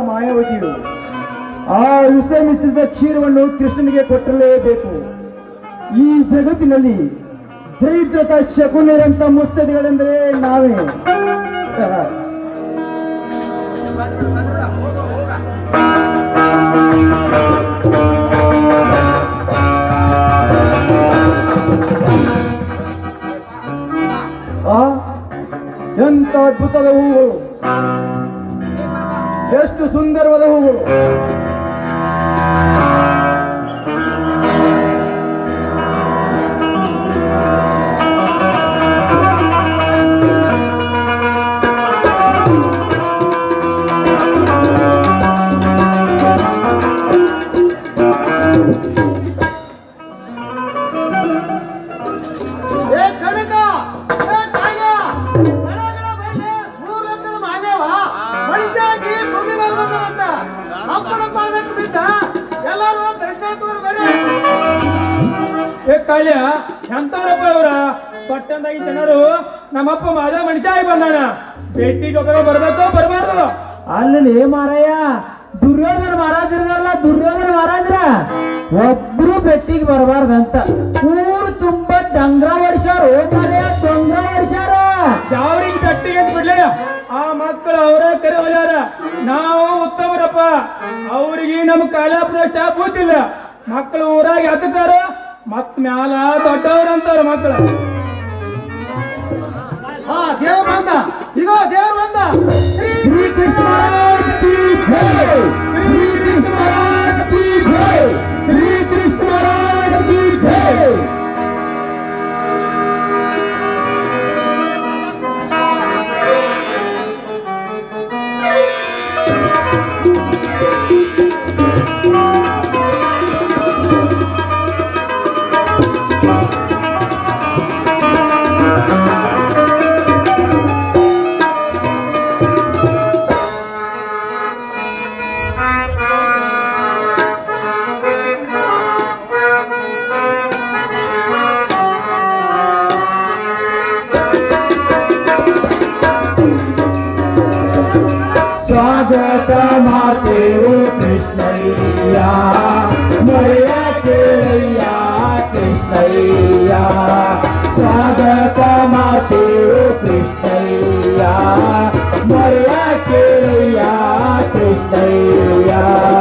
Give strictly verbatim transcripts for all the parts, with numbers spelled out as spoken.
ಮಾಯಾವತಿಯು ಆ ವಿಷ ಮಿಶ್ರಿತ ಕ್ಷೀರವನ್ನು ಕೃಷ್ಣನಿಗೆ ಕೊಟ್ಟಲೇಬೇಕು. ಈ ಜಗತ್ತಿನಲ್ಲಿ ಜೈದ್ರತ ಶಕುನಿರಂತ ಮುಸ್ತದಿಗಳೆಂದರೆ ನಾವೇ. ಆ ಎಂತ ಅದ್ಭುತದ ಹೂಗಳು, ಎಷ್ಟು ಸುಂದರವಾದ ಹೂಗಳು. ಕಾಳ್ಯ ಎಂತಾರಪ್ಪ ಇವ್ರ ಪಟ್ಟಣದಾಗಿ ಜನರು ನಮ್ಮಪ್ಪ ಮಾದ ಮನುಷ್ಯ ಆಗಿ ಬಂದಾನ, ಭೇಟಿಗೆ ಒಬ್ಬರು ಬರ್ಬೇಕು ಬರ್ಬಾರ್ದು. ಅಲ್ಲಿ ಮಾರಾಯ ದುರ್ಯೋಧನ ಮಹಾರಾಜರಲ್ಲ, ದುರ್ಯೋಧನ ಮಹಾರಾಜರ ಒಬ್ರು ಬೆಟ್ಟಿಗೆ ಬರಬಾರ್ದಂತ ಊರು ತುಂಬಾ ಡಂಗ್ರ ಹೊಡಿಸ್ಯಾರು, ಡೊಂಗ್ರ ಹೊಡಿಸ್ಯಾರ. ಯಾವ್ರಿಗೆ ಗಟ್ಟಿಗೆ ಅಂತ ಬಿಡ್ಲಿ, ಆ ಮಕ್ಕಳು ಅವರ ಕರೆ ಹೊಲ್ಯಾರ. ನಾವು ಉತ್ತಮರಪ್ಪ, ಅವ್ರಿಗೆ ನಮ್ ಕಾಲಾಪುರ ಬೂತಿಲ್ಲ. ಮಕ್ಕಳು ಊರಾಗ ಎತ್ತತಾರ, ಮತ್ ಮ್ಯಾಲ ದೊಡ್ಡವ್ರಂತಾರ ಮಕ್ಕಳು. ಹಾ ದೇವ್ರ ಬಂದ, ಈಗ ದೇವ್ರ ಬಂದ. ಶ್ರೀ ಕೃಷ್ಣ ಕಿ ಜೈ, ಶ್ರೀ ಕೃಷ್ಣ ಕಿ ಜೈ, ಶ್ರೀ ಕೃಷ್ಣ ಕಿ ಜೈ. स्वागत मातेओ कृष्णैया, मरिया केलैया कृष्णैया. स्वागत मातेओ कृष्णैया, मरिया केलैया कृष्णैया.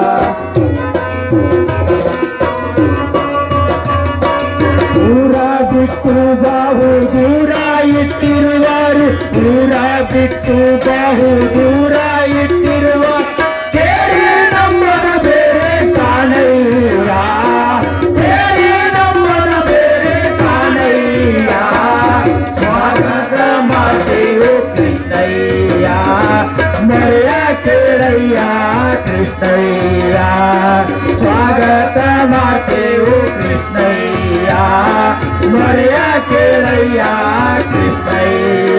दूर बिಟ್ಟು ಬಹು ದೂರ ಇಟ್ಟಿರುವರು, ದೂರ ಬಿಟ್ಟು ಬಹು ದೂರ ಇಟ್ಟಿರುವ ಕೇಳಿ ನಮ್ಮನ ಬೇರೆ ಕಾಣಯ್ಯ, ಕೇಳಿ ನಮ್ಮನ ಬೇರೆ ಕಾಣಯ್ಯ. ಸ್ವಾಗತ ಮಾತೆಯೋ ಕೃಷ್ಣಯ್ಯ, ಮರೆಯ ಕೇಳಯ್ಯ ಕೃಷ್ಣಯ್ಯ. ಸ್ವಾಗತ ಮಾತೆಯೋ ಕೃಷ್ಣಯ್ಯ, ಮರೆಯ ಕೇಳಯ್ಯ ಕೃಷ್ಣಯ್ಯ.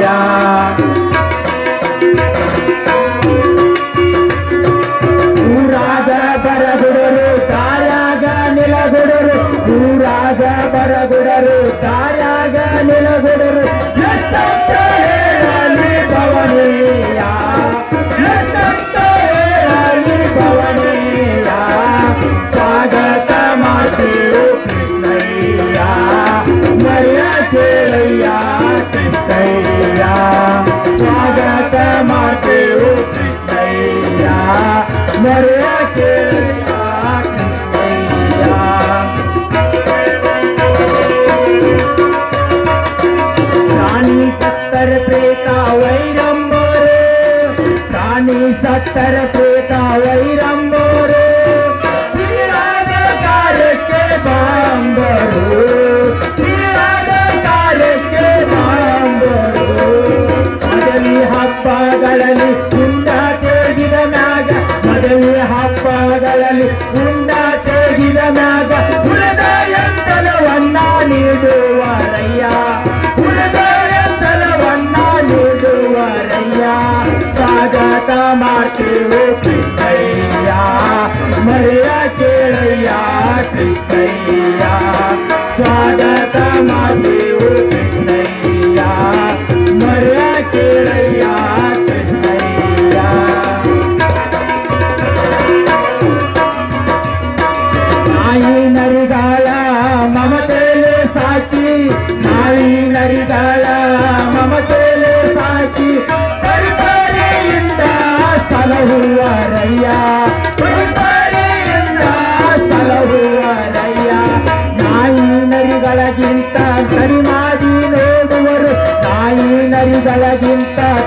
ಊರಾಗ ಬರಗುಡರು ತಾರ್ಯಾಗ ನಿಲಗುಡರು, ಊರಾಗ ಬರಗುಡರು ತಾರ್ಯಾಗ ನಿಲಗುಡರು. ಎಷ್ಟಂತ ಹೇಳಲಿ ಭವನೀಯ, ಎಷ್ಟಂತ ಹೇಳಲಿ ಭವನೀಯ. ಸ್ವಾಗತ ಮಾತೆಯೋ ಕೃಷ್ಣಯ್ಯ, ಮರೆಯ ಕೇಳಯ್ಯ ಕೃಷ್ಣಯ್ಯ. ಸ್ವಾಗತ ಮಾತೆಯೋ ಕೃಷ್ಣಯ್ಯ, ಮರೆಯ ಕೇಳಯ್ಯ ಕೃಷ್ಣಯ್ಯ. ರಾಣಿ ಸತ್ತರ ಪ್ರೇತ ವೈರಂಬೋರೆ, ರಾಣಿ ಸತ್ತರ ಪ್ರೇತ ವೈರಂಬೋರೆ. ತೀರಾದ ಕಾರ್ಯಕ್ಕೆ ಬಾಂಬರು, ತೀರಾದ ಕಾರ್ಯಕ್ಕೆ ಬಾಂಬರು. ಮದವಿ ಹಬ್ಬಗಳಲ್ಲಿ ಉಂಡ ತೆಗಿದ ಮ್ಯಾಗ, ಮದವಿ ಹಬ್ಬಗಳಲ್ಲಿ ಉಂಡ ತೆಗಿದ ಮ್ಯಾಗ ಉಳಿದ ಎಂತಲವನ್ನ ನೀಡುವರಯ್ಯ, ಉಳಿದ ಎಂತಲವನ್ನ ನೀಡುವರಯ್ಯ. ಸ್ವಾಗತ ಮಾಡ್ತೀವೋ ಕೃಷ್ಣಯ್ಯ, ಮರೆಯ ಕೇಳಯ್ಯ ಕೃಷ್ಣಯ್ಯ. ಸ್ವಾಗತ ಮಾಡ್ತೀವೋ ಕೃಷ್ಣಯ್ಯ, ಮರೆಯ ಕೇಳಯ್ಯ ಕೃಷ್ಣಯ್ಯ.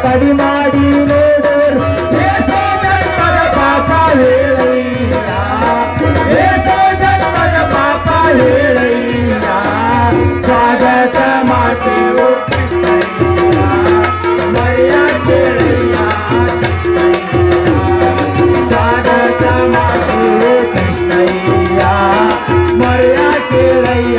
ಕಡಿ ಮಾಡಿ ನೋಡುವರು ಏಸೋ ಜನ್ಮದ ಪಾಪ ಹೇಳಯ್ಯ ಏಸೋ ಜನ್ಮದ ಪಾಪ ಹೇಳಯ್ಯ ಸ್ವಾಗತ ಮಾಡ್ತೀವೋ ಮರೆಯ ಕೇಳಯ್ಯ ಸ್ವಾಗತ ಮಾಡ್ತೀವೋ ಕೃಷ್ಣಯ್ಯ ಮರೆಯ ಕೇಳಯ್ಯ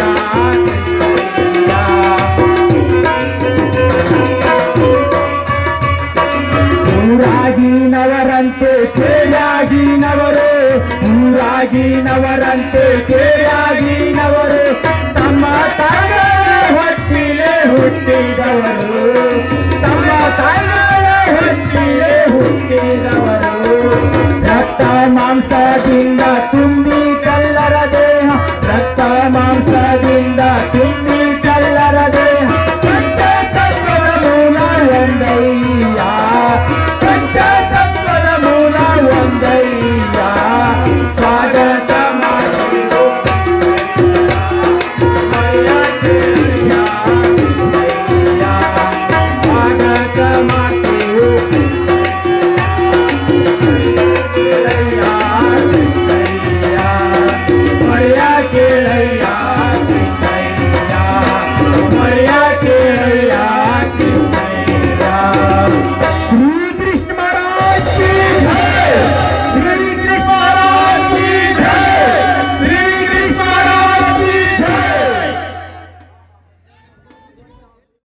ಊರಾಗಿನವರಂತೆ ಕೇಳಾಗಿನವರು ಊರಾಗಿನವರಂತೆ ಕೇಳಾಗಿನವರು ತಮ್ಮ ತಾಯಿಗಳ ಹೊಟ್ಟಿಲೆ ಹುಟ್ಟಿದವರು ತಮ್ಮ ತಾಯಿಗಳ ಹೊಟ್ಟಿಲೆ ಹುಟ್ಟಿದವರು ರಕ್ತ ಮಾಂಸದಿಂದ